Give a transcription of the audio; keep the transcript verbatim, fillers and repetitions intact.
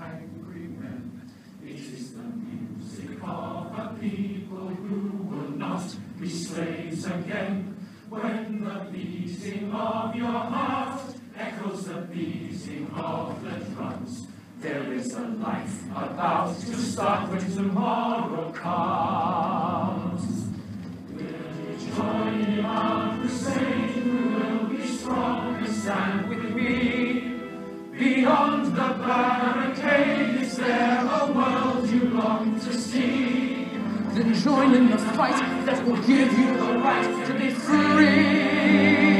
angry men. It is the music of a people who will not be slaves again. When the beating of your heart echoes the beating of the drums, there is a life about to start when tomorrow comes. We'll join in our crusade, we will be strong and stand with me. Beyond the barricade, is there a world you long to see? Then join in the fight that will give you the right to be free.